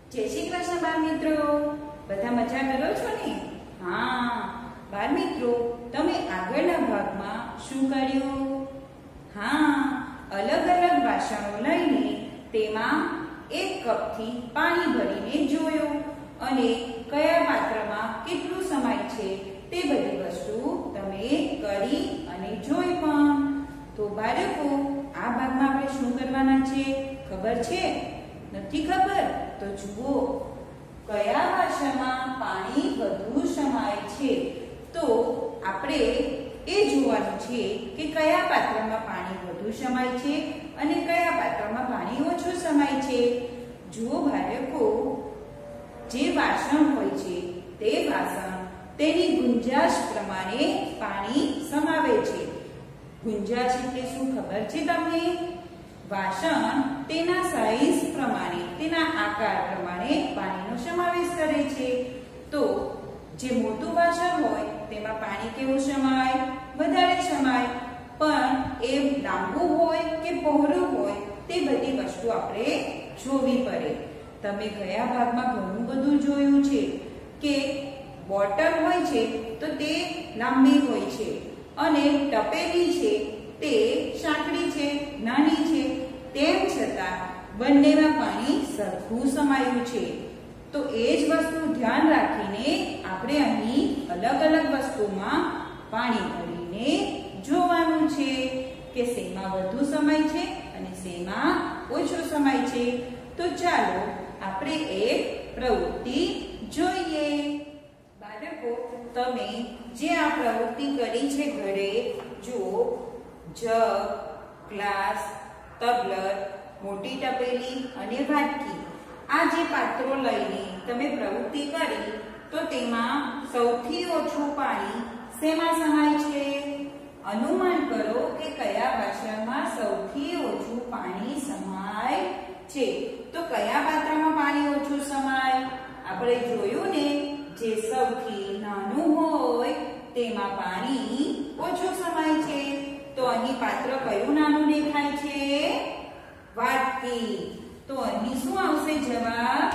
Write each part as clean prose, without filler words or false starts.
જય શ્રી કૃષ્ણ બાળ મિત્રો, બધા મજા કરો છો ને? હા બાળ મિત્રો, તમે આગળના ભાગમાં શું કર્યું? હા, અલગ અલગ વાસણો લઈને તેમાં 1 કપથી પાણી ભરીને જોયું અને કયા પાત્રમાં કેટલું સમાય છે તે બધી વસ્તુ તમે કરી અને જોઈ પણ. તો બાળકો, આ ભાગમાં આપણે શું કરવાના છે ખબર છે? નથી ખબર? તો જુઓ, કયા વાસણમાં પાણી વધુ સમાય છે. તો આપણે એ જોવાનું છે કે કયા પાત્રમાં પાણી વધુ સમાય છે અને કયા પાત્રમાં પાણી ઓછું સમાય છે. જુઓ બાળકો, જે વાસણ હોય છે તે વાસણ તેની ગુંજાશ પ્રમાણે પાણી સમાવે છે. ગુંજાશ એટલે શું ખબર છે તમને? વાસણ તેના સાઈઝ પ્રમાણે, તેના આકાર પ્રમાણે પાણીનો સમાવેશ કરે છે. તો જે મોટું વાસણ હોય તેમાં પાણી કેવું સમાય? વધારે સમાય. પણ એ લાંબુ હોય કે પહોળું હોય તે બધી વસ્તુ આપણે જોવી પડે. તમે ગયા ભાગમાં ઘણું બધું જોયું છે કે બોટલ હોય છે તો તે લાંબી હોય છે અને તપેલી છે તે સાંકડી છે, નાની છે. તેમ છતાં બંનેમાં પાણી સરખું સમાયું છે. તો એ જ વસ્તુ ધ્યાન રાખીને આપણે અહીં અલગ અલગ વસ્તુમાં પાણી ભરીને જોવાનું છે કે શેમાં વધુ સમાય છે અને શેમાં ઓછો સમાય છે. તો ચાલો આપણે એક પ્રવૃત્તિ જોઈએ. બાળકો, તમે જે આ પ્રવૃત્તિ કરી છે ઘરે, જુઓ, જગ, ગ્લાસ, તબલર, મોટી તપેલી અને વાટકી, આ જે પાત્રો લઈને તમે પ્રવૃત્તિ કરી તો તેમાં સૌથી ઓછું પાણી શેમાં સમાય છે? અનુમાન કરો કે કયા વાસણમાં સૌથી ઓછું પાણી સમાય છે. તો કયા પાત્રમાં પાણી ઓછું સમાય? આપણે જોયું ને, જે સૌથી નાનું હોય તેમાં પાણી ઓછું સમાય છે. તો અહીં પાત્ર કયું નાનું દેખાય છે? વાટકી. તો અહીં શું આવશે જવાબ?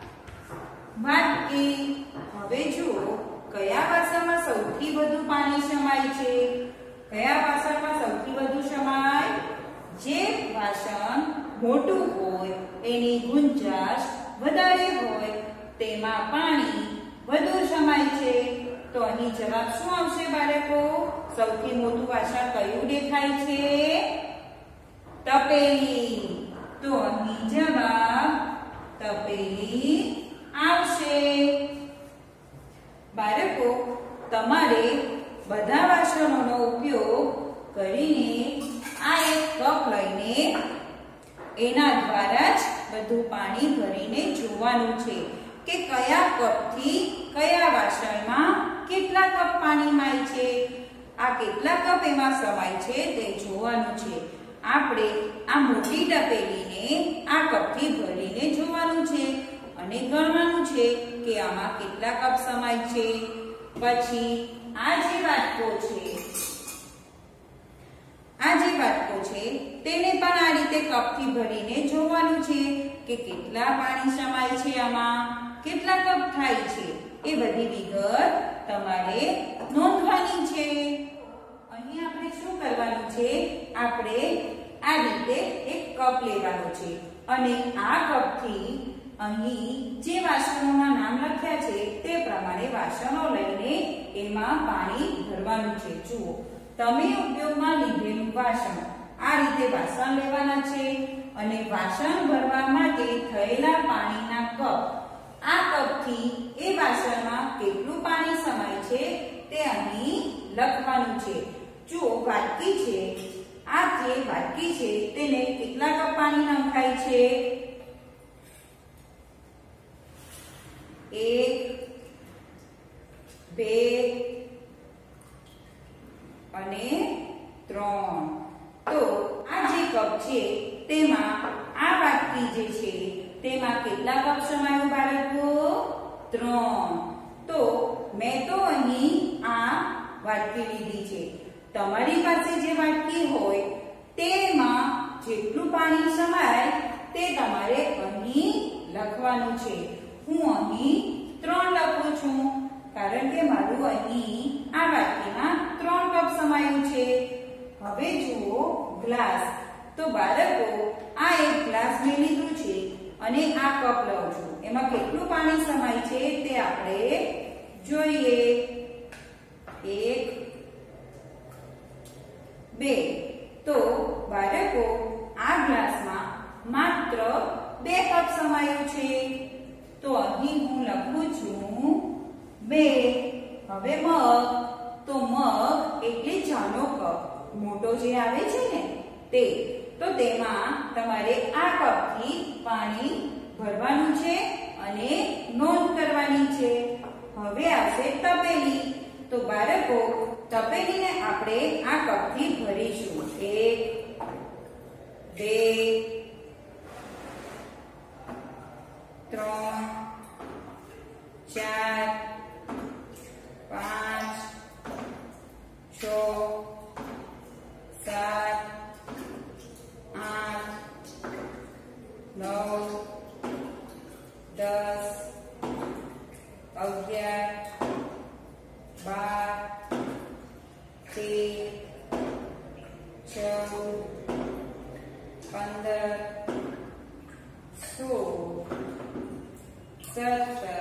વાટકી. હવે જુઓ, કયા વાસણમાં સૌથી વધુ પાણી સમાય છે? કયા વાસણમાં સૌથી વધુ સમાય? જે વાસણ મોટું હોય, એની ગુંજાશ વધારે હોય, તેમાં પાણી વધુ સમાય છે. તો અહીં જવાબ શું આવશે બાળકો? સૌથી મોટું વાસણ કયું દેખાય છે? તપેલી. તો અહીં જવાબ તપેલી આવશે. બાળકો, તમારે બધા વાસણોનો ઉપયોગ કરીને આ એક કપ લઈને એના દ્વારા જ બધું પાણી ભરીને જોવાનું છે કે કયા કપથી કયા વાસણમાં કેટલા કપ પાણી માય છે. આ કેટલા કપ એમાં સમાય છે તે જોવાનું છે. આપણે આ મોટી તપેલીને આ કપથી ભરીને જોવાનું છે અને ગણવાનું છે કે આમાં કેટલા કપ સમાય છે. પછી આ જે વાટકો છે તેને પણ આ રીતે કપથી ભરીને જોવાનું છે કે કેટલા પાણી સમાય છે, આમાં કેટલા કપ થાય છે. એ બધી વિગત તમારે નોંધવાની છે. અહીં આપણે શું કરવાનું છે? આપણે આ રીતે એક કપ લેવાનો છે અને આ કપથી અહીં જે વાસણોના નામ લખ્યા છે તે પ્રમાણે વાસણો લઈને એમાં પાણી ભરવાનું છે. જુઓ, તમે ઉપયોગમાં લીધેલું વાસણ, આ રીતે વાસણ લેવાના છે અને વાસણ ભરવા માટે થયેલા પાણીના કપ, આ કપથી એ વાસણમાં કેટલું પાણી સમાય છે તે અહીં લખવાનું છે. જુઓ, વાટકી છે, આ જે વાટકી છે તેને કેટલા કપ પાણી નખાય છે? 1, 2 અને 3. તો આ જે કપ છે તેમાં આ વાટકી જે છે તેમાં કેટલા કપ સમાયો બાળકો? 3. તો મેં તો અહીં આ વાટકી લીધી છે. તમારી પાસે જે વાટકી હોય તેમાં જેટલું પાણી સમાય તે તમારે અહીં લખવાનું છે. હું અહીં 3 લખું છું કારણ કે મારું અહીં આ વાટકીમાં 3 કપ સમાયું છે. હવે જુઓ ગ્લાસ. તો બાળકો આ એક ગ્લાસ મેં લીધું છે અને આ કપ લઉં છું. એમાં કેટલું પાણી સમાય છે તે આપણે જોઈએ. 1 2. તો બાળકો આ ગ્લાસમાં માત્ર 2 કપ સમાયું છે. તો અહીં હું લખું છું 2. હવે મગ. તો મગ એટલે ચાનો કપ મોટો જે આવે છે ને તે. તો તેમાં તમારે આ કપથી પાણી ભરવાનું છે અને નોંધ કરવાની છે. હવે આવશે તપેલી. તો બાળકો તપેલીને આપણે આ કપથી ભરીશું. 1 2 3 4 5 6 7 8 9 10 11 12 13 14 15 16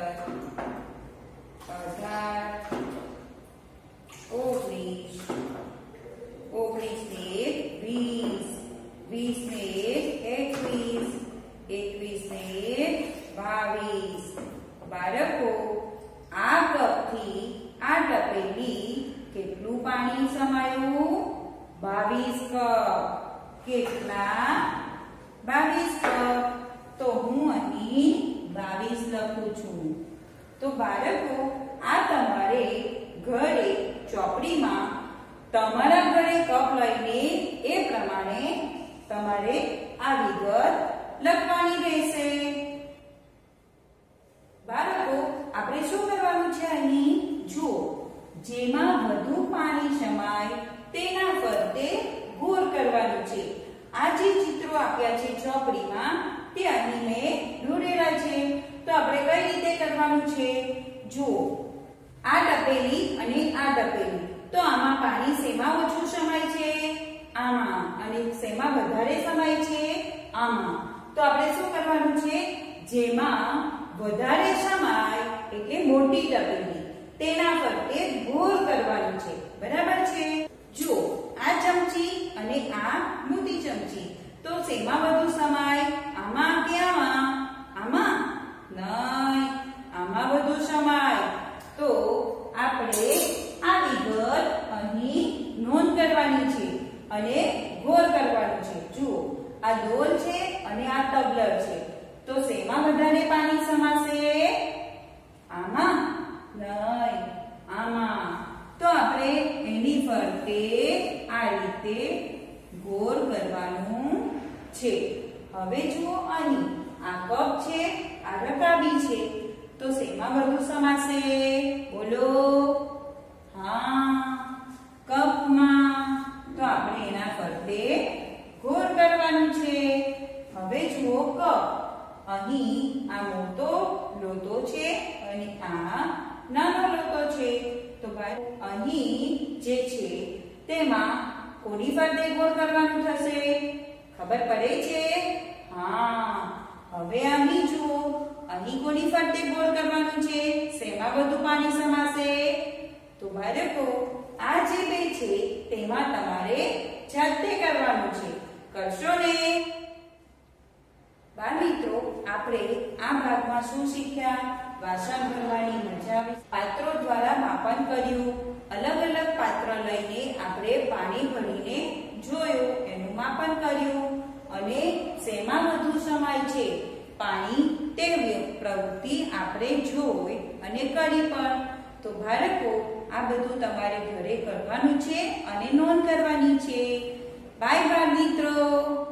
બાળકો આ કપથી આ તપેલી કેટલું પાણી સમાયું? 22 કપ. કેટલા? 22 કપ. તો હું અહીં 22 લખું છું. તો બાળકો આ તમારે ઘરે ચોપડીમાં તમારા ઘરે કપ લઈને એ પ્રમાણે તમારે આ વિગત લખવાની રહેશે. બાળકો આપણે શું કરવાનું છે? અહીં જુઓ, જેમાં વધુ પાણી સમાય તેના ફરતે ગોળ કરવાનું છે. આ જે ચિત્રો આપ્યા છે ચોપડીમાં તે અહીં મેં દોરેલા છે. તો આપણે કઈ રીતે કરવાનું છે? જુઓ, આ તપેલી અને આ તપેલી. તો આમાં પાણી શેમાં ઓછું સમાય છે? આમાં. અને શેમાં વધારે સમાય છે? આમાં. તો આપણે શું કરવાનું છે? જેમાં વધારે સમાય એટલે મોટી તપેલી તેના ફરતે ગોળ કરવાનું છે. બરાબર છે? જો આ ચમચી અને આ મોટી ચમચી. તો શેમાં વધુ સમાય? આમાં કે આમાં? આમાં નહીં, આમાં વધુ સમાય. તો આપણે આ વિગત અહીં નોંધ કરવાની છે અને ગોળ કરવાનું છે. જુઓ, આ ડોલ છે અને આ ટબલર છે. તો શેમાં વધારે પાણી સમાશે? આમાં નહીં, આમાં. તો આપણે એની ફરતે આ રીતે ગોળ કરવાનું છે. હવે જુઓ, અહીં આ કપ છે, આ રકાબી છે. તો શેમાં વધુ સમાશે? બોલો. હા, કપમાં. તો આપણે એના ફરતે ગોળ કરવાનું છે. હવે જુઓ, કપ. અહીં આ મોટો લોટો છે અને આ નાનો લોટો છે. તો ભાઈ અહીં જે છે તેમાં કોની ફરતે ગોળ કરવાનું થશે? ખબર પડે છે? હા. હવે અહીં જુઓ, અહીં કોની ફરતે ગોળ કરવાનું છે? શેમાં વધુ પાણી સમાશે? તો બાળકો આ જે બે છે તેમાં તમારે જાતે કરવાનું છે. કરશો ને? બાળમિત્રો, આપણે આ ભાગમાં શું શીખ્યા? વાસણ ભરવાની મજા આવી. પાત્રો દ્વારા માપન કર્યું. અલગ અલગ પાત્ર લઈને આપણે પાણી ભરીને જોયું, એનું માપન કર્યું અને શેમાં વધુ સમાય છે પાણી તે પ્રવૃત્તિ આપણે જોઈ અને કરી પણ. તો બાળકો આ બધું તમારે ઘરે કરવાનું છે અને નોંધ કરવાની છે. બાય બાય મિત્રો.